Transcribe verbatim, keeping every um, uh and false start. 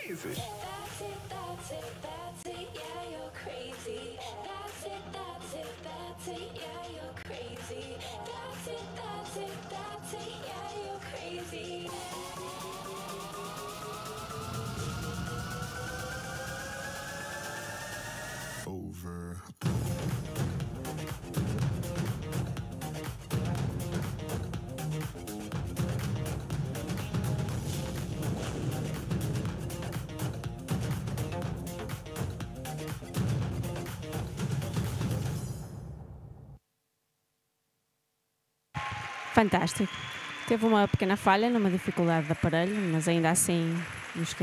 Jesus. That's it, that's it, that's it, yeah, you're crazy. That's it, that's it, that's it, yeah, you're crazy. That's it, that's it, that's it, yeah, you're crazy. Over. Fantástico. Teve uma pequena falha numa dificuldade de aparelho, mas ainda assim nos